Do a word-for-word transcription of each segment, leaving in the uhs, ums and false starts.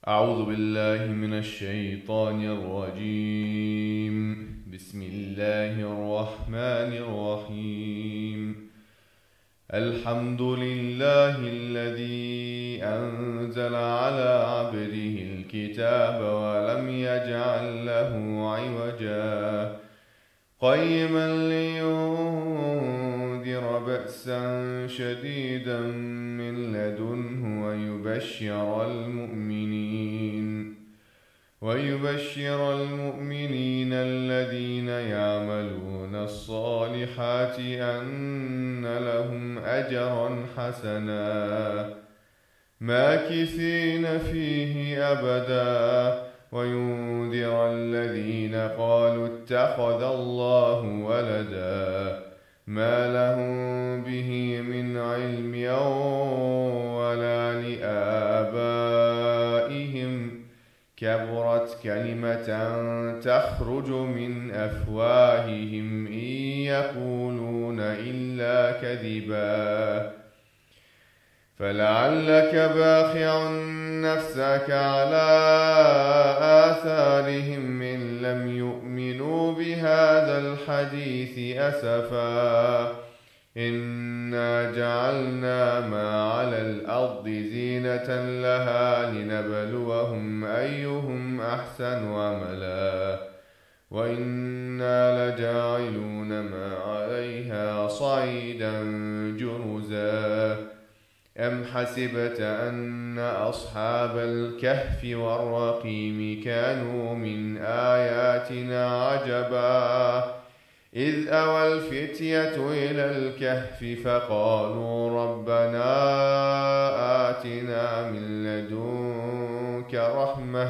أعوذ بالله من الشيطان الرجيم. بسم الله الرحمن الرحيم. الحمد لله الذي أنزل على عبده الكتاب ولم يجعل له عوجا قيما لينذر بأسا شديدا من لدنه ويبشر المؤمنين ويبشر المؤمنين الذين يعملون الصالحات أن لهم أجرا حسنا ماكثين فيه أبدا وينذر الذين قالوا اتخذ الله ولدا ما لهم به من علم ولا لآبائهم كبرت كلمة تخرج من أفواههم إن يقولون إلا كذبا فلعلك باخع نفسك على آثارهم إن لم يؤمنوا بهذا الحديث أسفا إنا جعلنا ما على الأرض زينة لها لنبلوهم أيهم أحسن عملا وإنا لجاعلون ما عليها صعيدا جرزا أم حسبت أن أصحاب الكهف والرقيم كانوا من آياتنا عجبا إذ أوى الفتية إلى الكهف فقالوا ربنا آتنا من لدنك رحمة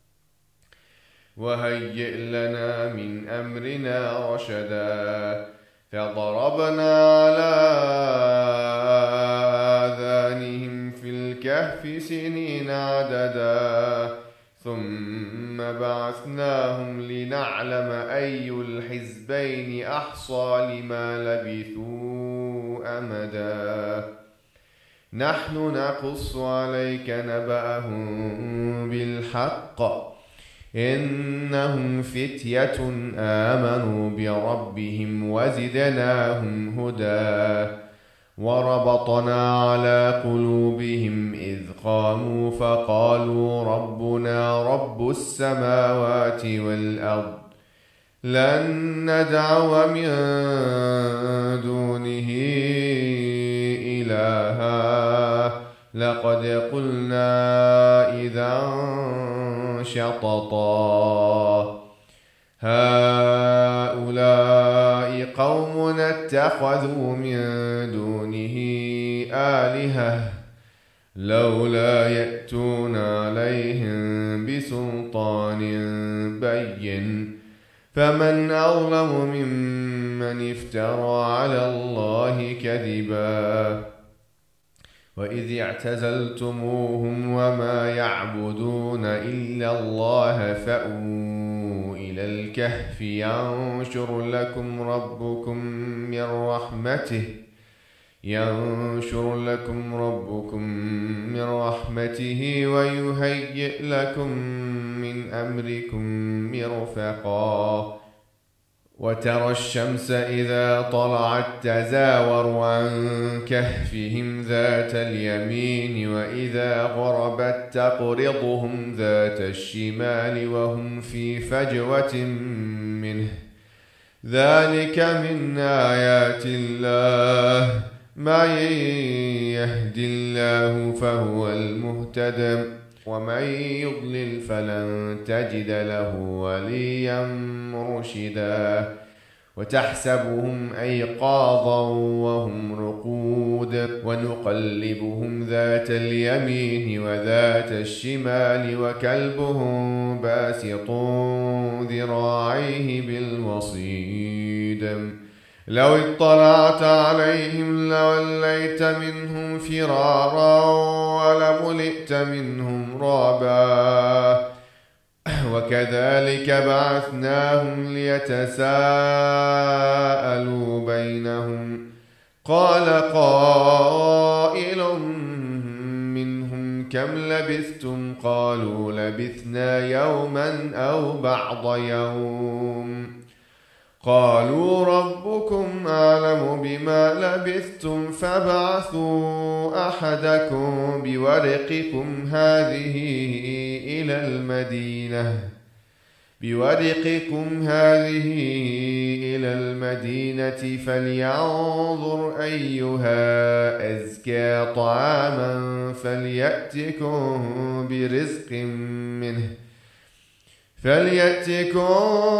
وهيئ لنا من أمرنا رشدا فضربنا على آذانهم في الكهف سنين عددا ثم بعثناهم لنعلم أي الحزبين أحصى لما لبثوا أمدا نحن نقص عليك نبأهم بالحق إنهم فتية آمنوا بربهم وزدناهم هدى وربطنا على قلوبهم إذ قاموا فقالوا ربنا رب السماوات والأرض لن ندعو من دونه إلها لقد قلنا إذا شططا هؤلاء قوم اتخذوا من دونه آلهة لولا يأتون عليهم بسلطان بين فمن أظلم ممن افترى على الله كذبا وإذ اعتزلتموهم وما يعبدون إلا الله فأووا إلى الكهف ينشر لكم ربكم من رحمته ينشر لكم ربكم من رحمته ويهيئ لكم من أمركم مرفقا وترى الشمس إذا طلعت تزاور عن كهفهم ذات اليمين وإذا غربت تقرضهم ذات الشمال وهم في فجوة منه ذلك من آيات الله من يهد الله فهو المهتد ومن يضلل فلن تجد له وليا مرشدا وتحسبهم أيقاظا وهم رقود ونقلبهم ذات اليمين وذات الشمال وكلبهم باسط ذراعيه بالوصيد لو اطلعت عليهم لوليت منهم فرارا ولملئت منهم رعبا وكذلك بعثناهم ليتساءلوا بينهم قال قائل منهم كم لبثتم قالوا لبثنا يوما أو بعض يوم قالوا ربكم أعلم بما لبثتم فابعثوا أحدكم بورقكم هذه إلى المدينة بورقكم هذه إلى المدينة فلينظر أيها أزكى طعاما فليأتكم برزق منه فليأتكم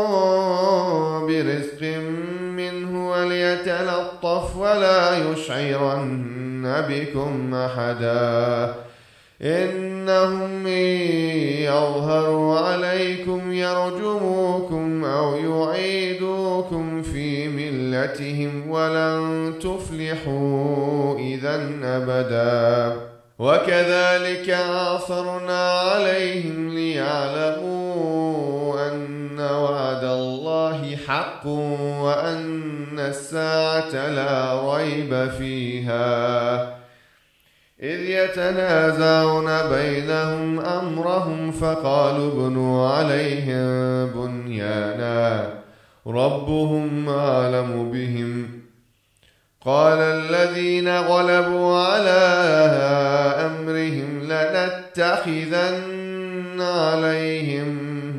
برزق منه وليتلطف ولا يشعرن بكم أحدا إنهم إن يظهروا عليكم يرجموكم أو يعيدوكم في ملتهم ولن تفلحوا إذا أبدا وكذلك عثرنا عليهم ليعلموا أن وعد الله حق وأن الساعة لا ريب فيها إذ يتنازعون بينهم أمرهم فقالوا ابنوا عليهم بنيانا ربهم أعلم بهم قال الذين غلبوا على أمرهم لنتخذن عليهم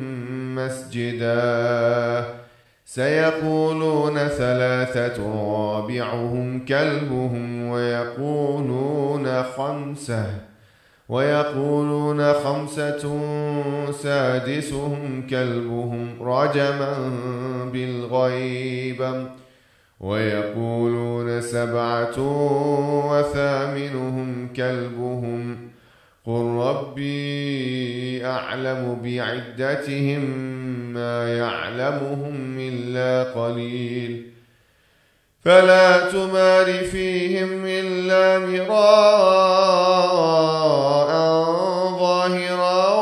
مسجدا سيقولون ثلاثة رابعهم كلبهم ويقولون خمسة ويقولون خمسة سادسهم كلبهم رجما بالغيب ويقولون سبعة وثامنهم كلبهم قل ربي أعلم بعدتهم ما يعلمهم إلا قليل فلا تمار فيهم إلا مراء ظاهرا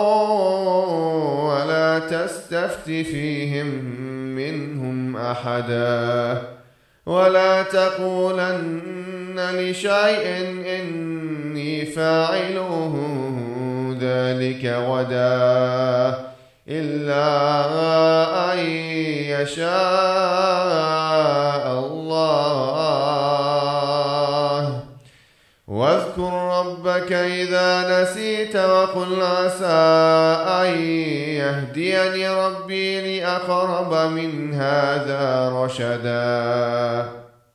ولا تستفت فيهم منهم أحدا ولا تقولن لشيء إني فاعله ذلك غدا إلا أن يشاء الله واذكر ربك إذا نسيت وقل عسى أن يهديني ربي لأقرب من هذا رشدا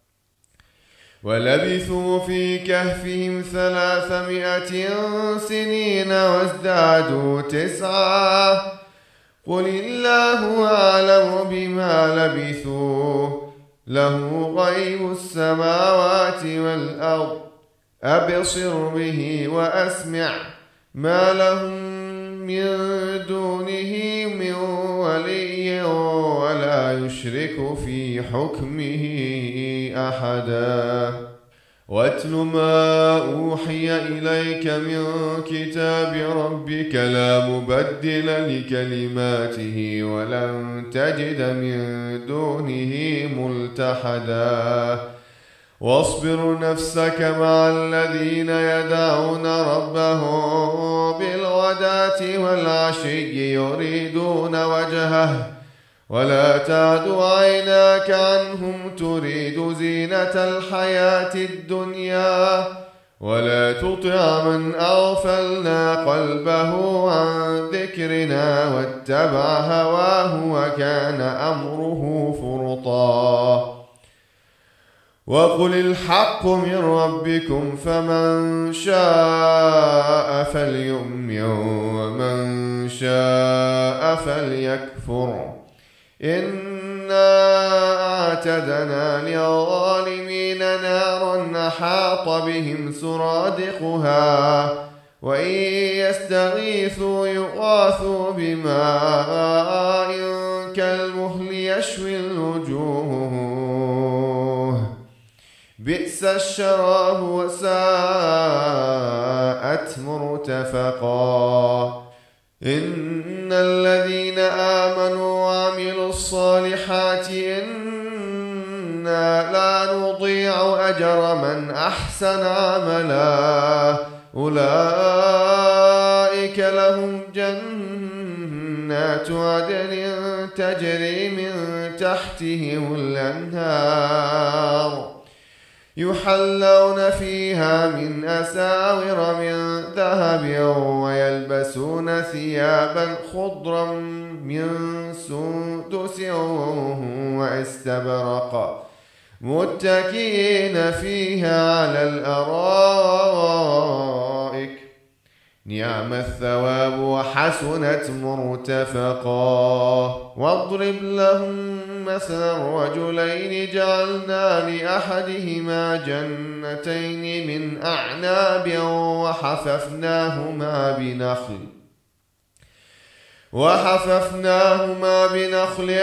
ولبثوا في كهفهم ثلاثمائة سنين وازدادوا تسعا قل الله أعلم بما لبثوا له غيب السماوات والأرض أبصر به وأسمع ما لهم من دونه من ولي ولا يشرك في حكمه أحدا واتل ما أوحي إليك من كتاب ربك لا مبدل لكلماته ولن تجد من دونه ملتحدا واصبر نفسك مع الذين يدعون ربهم بالغداة والعشي يريدون وجهه ولا تعد عيناك عنهم تريد زينة الحياة الدنيا ولا تطع من أغفلنا قلبه عن ذكرنا واتبع هواه وكان أمره فرطا وقل الحق من ربكم فمن شاء فليؤمن ومن شاء فليكفر إنا أعتدنا للظالمين نارا أحاط بهم سرادقها وإن يستغيثوا يغاثوا بماء كالمهل يشوي الوجوه بئس الشراب وساءت مرتفقا إن الذين آمنوا وعملوا الصالحات إنا لا نضيع أجر من أحسن عملا أولئك لهم جنات عدن تجري من تحتهم الأنهار يحلون فيها من أساور من ذهب ويلبسون ثيابا خضرا من سندس واستبرق متكئين فيها على الأرائك نعم الثواب وحسنت مرتفقا. واضرب لهم مثلا رجلين جعلنا لأحدهما جنتين من أعناب وحففناهما بنخل وحففناهما بنخل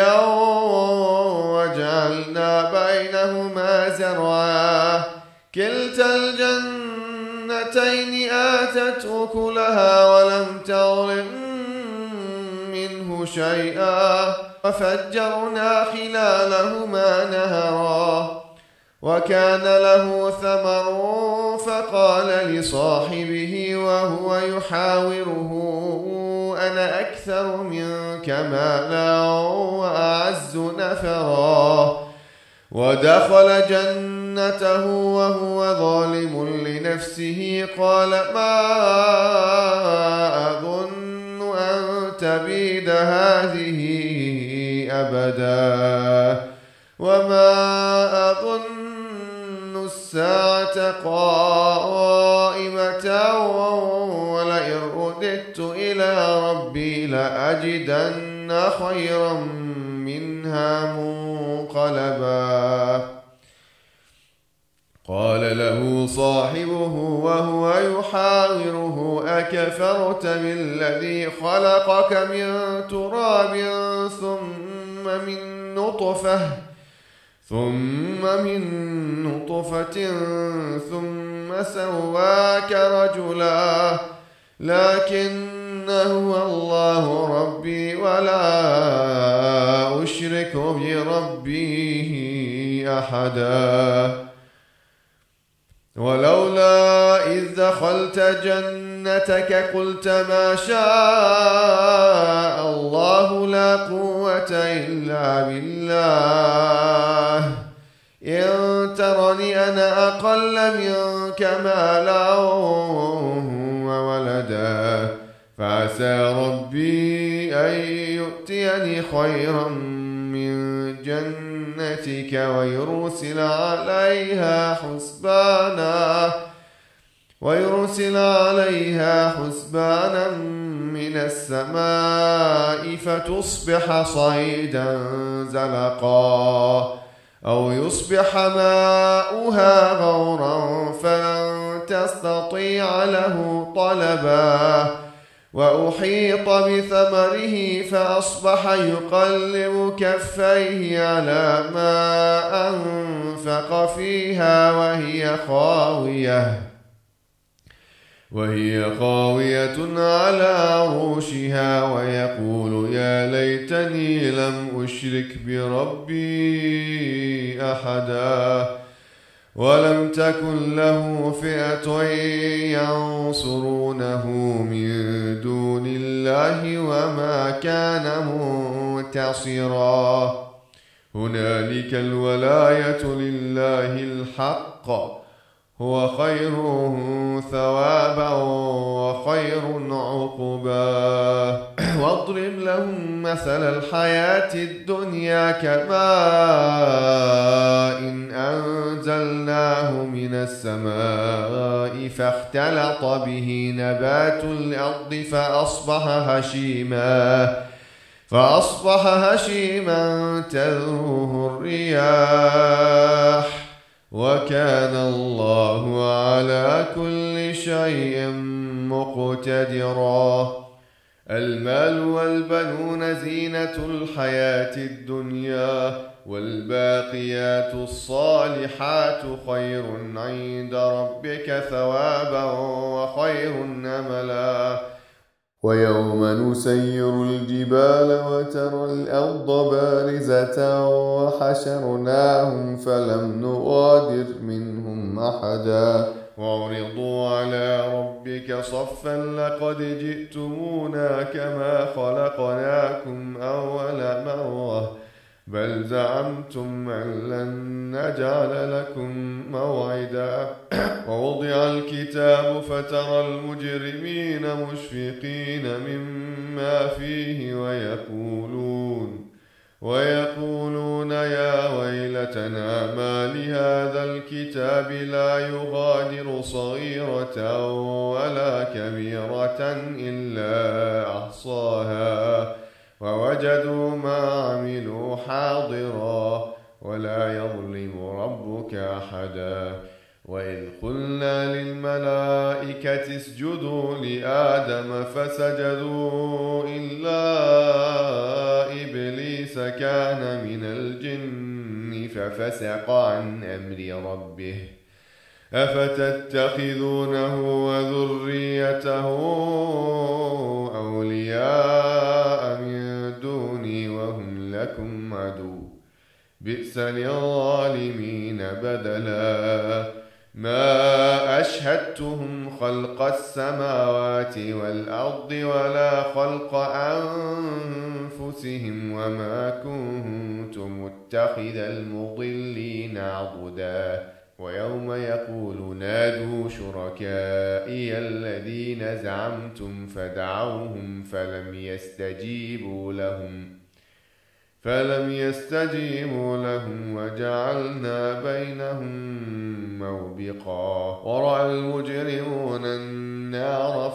وجعلنا بينهما زرعا كلتا الجنتين آتت أكلها ولم تظلم منه شيئا وفجرنا خلالهما نهرا وكان له ثمر فقال لصاحبه وهو يحاوره أنا أكثر منك مالا وأعز نفرا ودخل جنته وهو ظالم لنفسه قال ما أظن أن تبيد هذه أبدا وما أظن الساعة قائمة ولئن رددت إلى ربي لأجدن خيرا منها منقلبا. قال له صاحبه وهو يحاوره أكفرت بالذي خلقك من تراب ثم من نطفة ثم من نطفة ثم سواك رجلا لكن هو الله ربي ولا أشرك بربي أحدا. ولولا إذ دخلت جنتك قلت ما شاء الله لا قوة إلا بالله إن ترني أنا أقل منك مالا وولدا فعسى ربي أن يؤتيني خيرا من جنتك ويرسل عليها حسبانا ويرسل عليها حسبانا من السماء فتصبح صيدا زلقا أو يصبح ماؤها غورا فلن تستطيع له طلبا وأحيط بثمره فأصبح يقلب كفيه على ما أنفق فيها وهي خاوية وهي خاوية على عروشها ويقول يا ليتني لم أشرك بربي أحدا ولم تكن له فئة ينصرونه من دون الله وما كان منتصرا. هنالك الولاية لله الحق هو خير ثوابا وخير عقبا. واضرب لهم مثل الحياة الدنيا كماء إن أنزلناه من السماء فاختلط به نبات الأرض فأصبح هشيما فأصبح هشيما تذروه الرياح وكان الله على كل شيء مقتدرا. المال والبنون زينة الحياة الدنيا والباقيات الصالحات خير عند ربك ثوابا وخير أملا. ويوم نسير الجبال وترى الأرض بارزة وحشرناهم فلم نغادر منهم أحدا وعرضوا على ربك صفا لقد جئتمونا كما خلقناكم أول مرة بل زعمتم أن لن نجعل لكم موعدا ووضع الكتاب فترى المجرمين مشفقين مما فيه ويقولون ويقولون يا ويلتنا ما لهذا الكتاب لا يغادر صغيرة ولا كبيرة إلا أحصاها ووجدوا ما عملوا حاضرا ولا يظلم ربك أحدا وإذ قلنا للملائكة اسجدوا لآدم فسجدوا إلا إبليس كان من الجن ففسق عن أمر ربه أفتتخذونه وذريته أولياء من دوني وهم لكم عدو بئس للظالمين بدلا ما أشهدتهم خلق السماوات والأرض ولا خلق أنفسهم وما كنت متخذ المضلين عضدا ويوم يقول نادوا شركائي الذين زعمتم فدعوهم فلم يستجيبوا لهم فلم يستجيبوا لهم وجعلنا بينهم موبقا ورأى المجرمون النار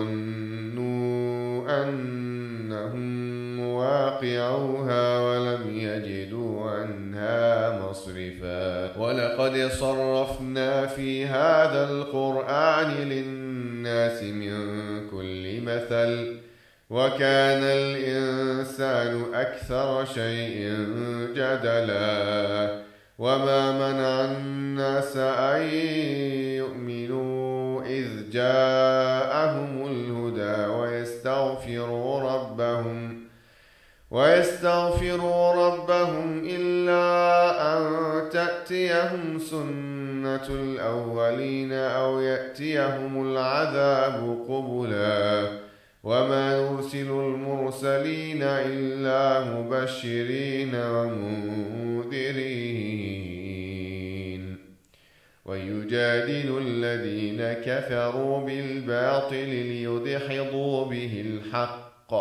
فظنوا أنهم مواقعوها ولم يجدوا عنها مصرفا ولقد صرفنا في هذا القرآن للناس من كل مثل وكان الإنسان أكثر شيء جدلا وما منع الناس أن يؤمنوا إذ جاءهم الهدى ويستغفروا ربهم ويستغفروا ربهم إلا أن تأتيهم سنة الأولين أو يأتيهم العذاب قبلا وما نرسل المرسلين إلا مبشرين ومنذرين ويجادل الذين كفروا بالباطل ليدحضوا به الحق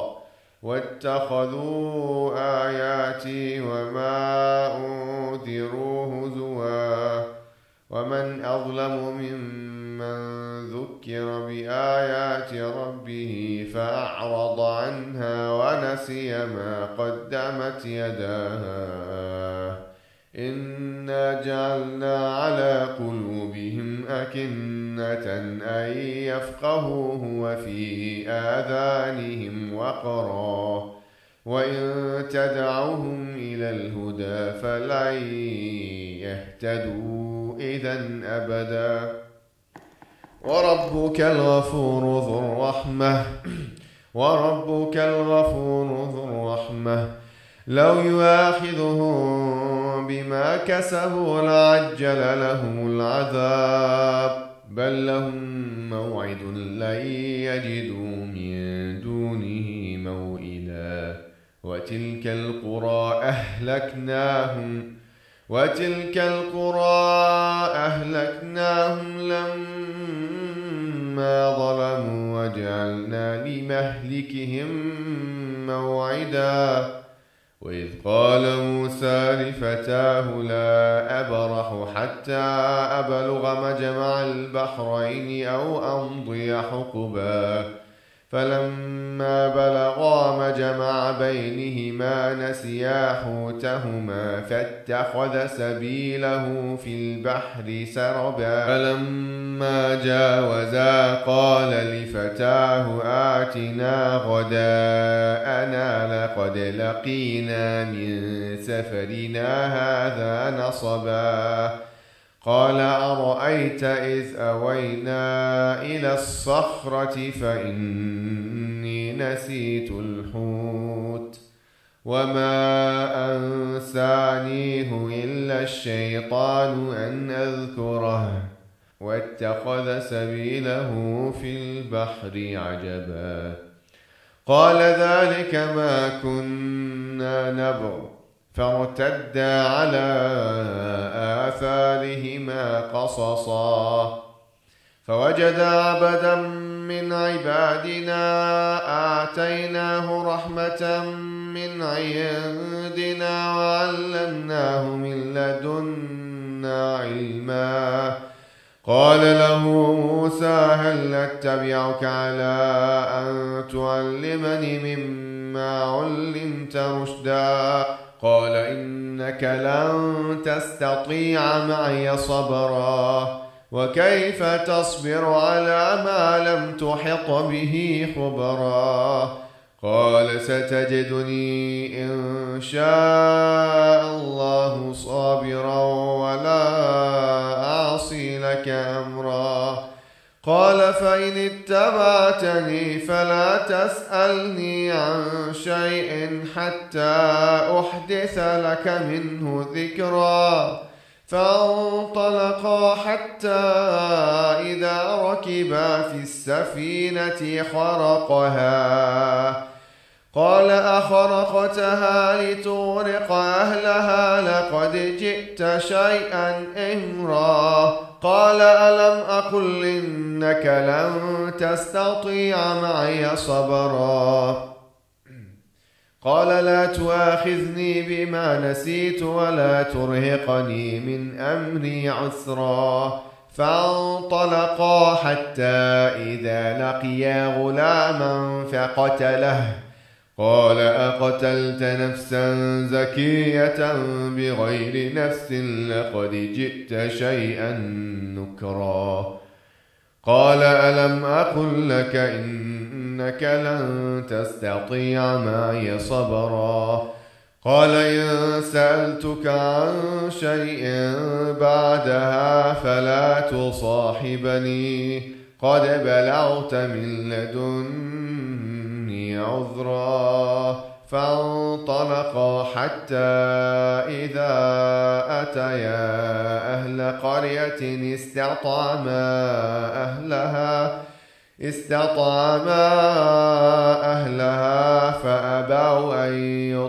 واتخذوا آياتي وما أنذروا هزوا ومن أظلم ممن ذكر بآيات ربه فأعرض عنها ونسي ما قدمت يداه إنا جعلنا على قلوبهم أكنة أن يفقهوه وفي آذانهم وقرا وإن تدعوهم إلى الهدى فلن يهتدوا إذن أبدا وربك الغفور ذو الرحمة وربك الغفور ذو الرحمة لو يؤاخذهم بما كسبوا لعجل لهم العذاب بل لهم موعد لن يجدوا من دونه موئلا وتلك القرى أهلكناهم وتلك القرى أهلكناهم لما ظلموا وجعلنا لمهلكهم موعدا وإذ قال موسى لفتاه لا أبرح حتى أبلغ مجمع البحرين أو أمضي حقبا فلما بلغا مجمع بينهما نسيا حوتهما فاتخذ سبيله في البحر سربا فلما جاوزا قال لفتاه آتنا غداءنا لقد لقينا من سفرنا هذا نصبا قال أرأيت إذ أوينا إلى الصخرة فإني نسيت الحوت وما أنسانيه إلا الشيطان أن أذكره واتخذ سبيله في البحر عجبا قال ذلك ما كنا نبغ فارتدا على آثارهما قصصا فوجدا عبدا من عبادنا آتيناه رحمة من عندنا وعلمناه من لدنا علما قال له موسى هل أتبعك على أن تعلمني مما علمت رشدا قال إنك لن تستطيع معي صبرا وكيف تصبر على ما لم تحط به خبرا قال ستجدني إن شاء الله صابرا ولا أعصي لك أمرا قال فإن اتبعتني فلا تسألني عن شيء حتى أحدث لك منه ذكرا فانطلقا حتى إذا ركبا في السفينة خرقها قال أخرقتها لتغرق أهلها لقد جئت شيئا إمرا قال ألم أقل إنك لن تستطيع معي صبرا قال لا تؤاخذني بما نسيت ولا ترهقني من أمري عسرا فانطلقا حتى إذا لقيا غلاما فقتله قال أقتلت نفسا زكية بغير نفس لقد جئت شيئا نكرا قال ألم أقل لك إنك لن تستطيع معي صبرا قال إن سألتك عن شيء بعدها فلا تصاحبني قد بلغت من لدني عذرا فانطلقا حتى إذا أتيا أهل قرية استطعما أهلها استطعما أهلها فأبوا أن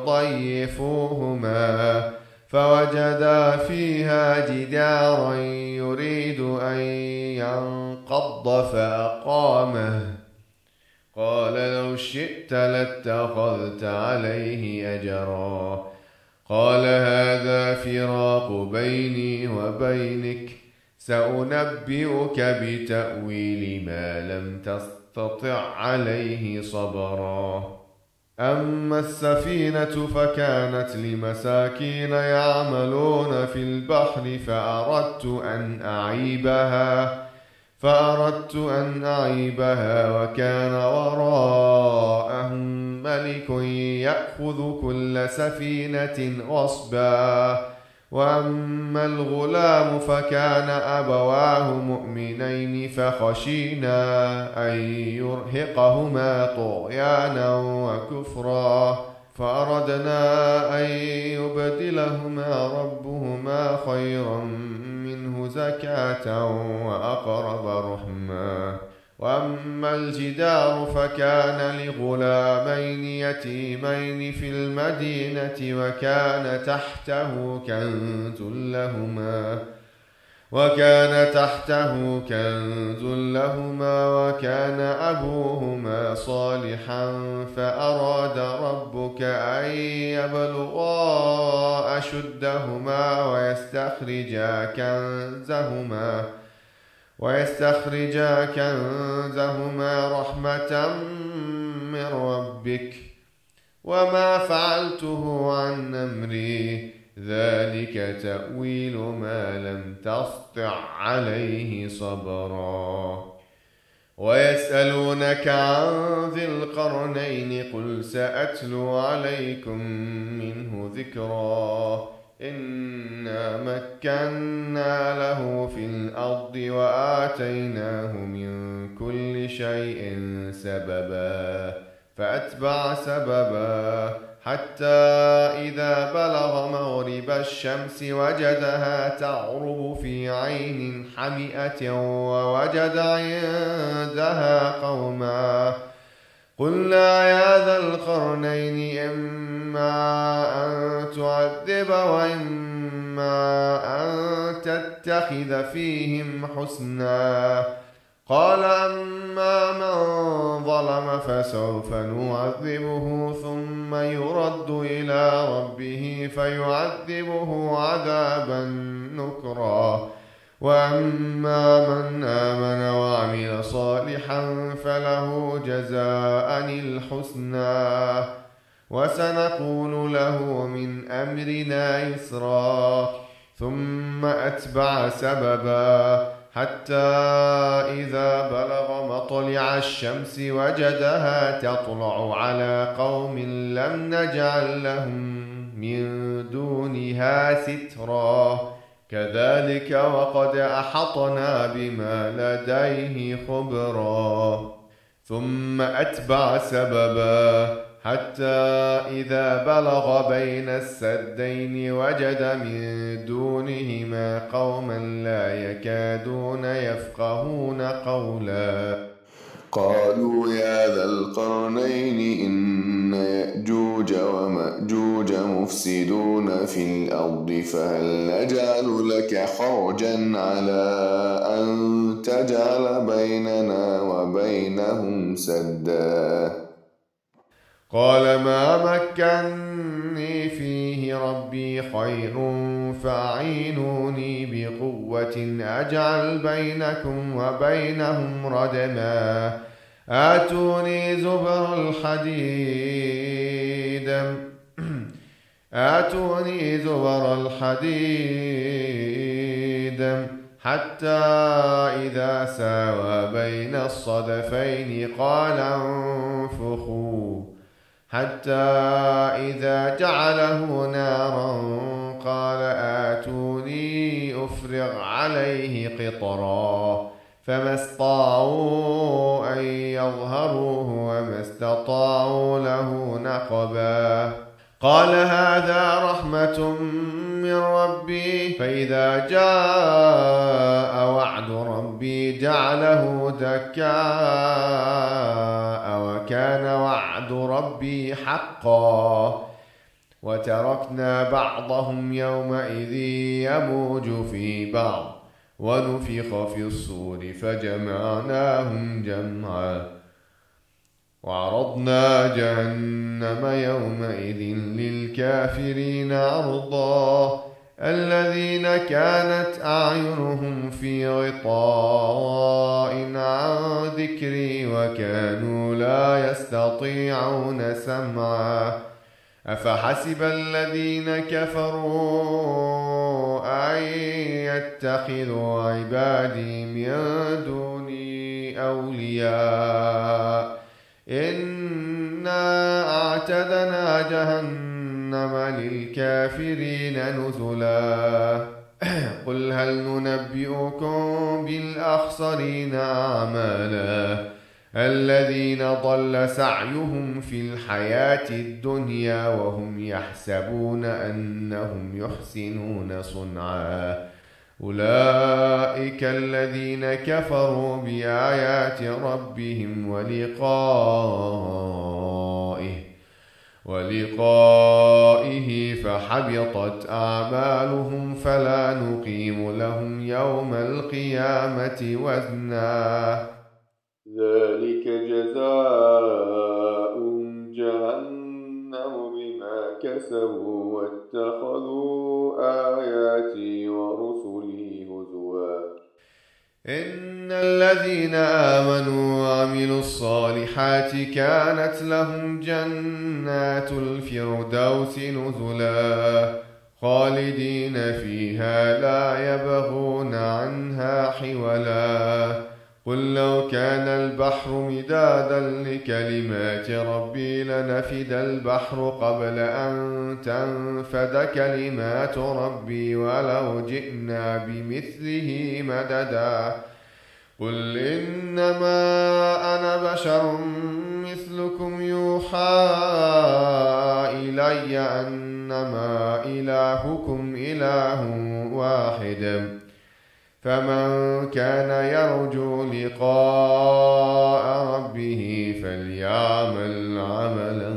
يضيفوهما فوجدا فيها جدارا يريد أن ينقض فأقامه قال لو شئت لاتخذت عليه أجرا قال هذا فراق بيني وبينك سأنبئك بتأويل ما لم تستطع عليه صبرا أما السفينة فكانت لمساكين يعملون في البحر فأردت أن أعيبها فأردت أن أعيبها وكان وراءهم ملك يأخذ كل سفينة غصبا وأما الغلام فكان أبواه مؤمنين فخشينا أن يرهقهما طغيانا وكفرا فأردنا أن يبدلهما ربهما خيرا منه زكاة وأقرب رحما وأما الجدار فكان لغلامين يتيمين في المدينة وكان تحته كنز لهما وكان تحته كنز لهما وكان أبوهما صالحا فأراد ربك أن يبلغا أشدهما ويستخرجا كنزهما ويستخرجا كنزهما رحمة من ربك وما فعلته عن أمري ذلك تأويل ما لم تسطع عليه صبرا ويسألونك عن ذي القرنين قل سأتلو عليكم منه ذكرا إنا مكنا له في الأرض وآتيناه من كل شيء سببا فأتبع سببا حتى إذا بلغ مغرب الشمس وجدها تغرب في عين حمئة ووجد عندها قوما قلنا يا ذا القرنين إما أن تعذب وإما أن تتخذ فيهم حسنا قال أما من ظلم فسوف نعذبه ثم يرد إلى ربه فيعذبه عذابا نكرا وأما من آمن وعمل صالحا فله جزاء الحسنى وسنقول له من أمرنا يسرا ثم أتبع سببا حتى إذا بلغ مطلع الشمس وجدها تطلع على قوم لم نجعل لهم من دونها سترا كذلك وقد أحطنا بما لديه خبرا ثم أتبع سببا حتى إذا بلغ بين السدين وجد من دونهما قوما لا يكادون يفقهون قولا قالوا يا ذا القرنين إن يأجوج ومأجوج مفسدون في الأرض فهل نجعل لك خرجا على أن تجعل بيننا وبينهم سدا قال ما مكني فيه ربي خير فأعينوني بقوة أجعل بينكم وبينهم ردما آتوني زبر الحديد آتوني زبر الحديد حتى إذا ساوى بين الصدفين قال انفخوا حتى إذا جعله نارا قال آتوني أفرغ عليه قطرا فما استطاعوا أن يظهروه وما استطاعوا له نقبا قال هذا رحمة من ربي فإذا جاء وعد ربي جعله دكاء وكان وعد ربي حقا وتركنا بعضهم يومئذ يموج في بعض ونفخ في الصور فجمعناهم جمعا وعرضنا جهنم يومئذ للكافرين عرضا الذين كانت أعينهم في غطاء عن ذكري وكانوا لا يستطيعون سمعا أفحسب الذين كفروا أن يتخذوا عبادي من دوني أولياء إنا أعتدنا جهنم للكافرين نزلا قل هل ننبئكم بالأخسرين أعمالا الذين ضل سعيهم في الحياة الدنيا وهم يحسبون أنهم يحسنون صنعا أولئك الذين كفروا بآيات ربهم ولقائه ولقائه فحبطت أعمالهم فلا نقيم لهم يوم القيامة وزنا ذلك جزاؤهم جهنم بما كسبوا واتخذوا آياتي ورسلي هزوا إن الذين آمنوا وعملوا الصالحات كانت لهم جنات الفردوس نزلا خالدين فيها لا يبغون عنها حولا قل لو كان البحر مدادا لكلمات ربي لنفد البحر قبل أن تنفد كلمات ربي ولو جئنا بمثله مددا قل إنما أنا بشر مثلكم يوحى إلي أنما إلهكم إله واحد فمن كان يرجو لقاء ربه فليعمل عملا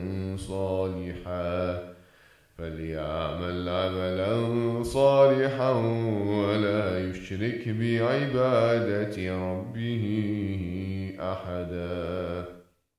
صالحا فليعمل عملا صالحا ولا يشرك بعبادة ربه أحدا.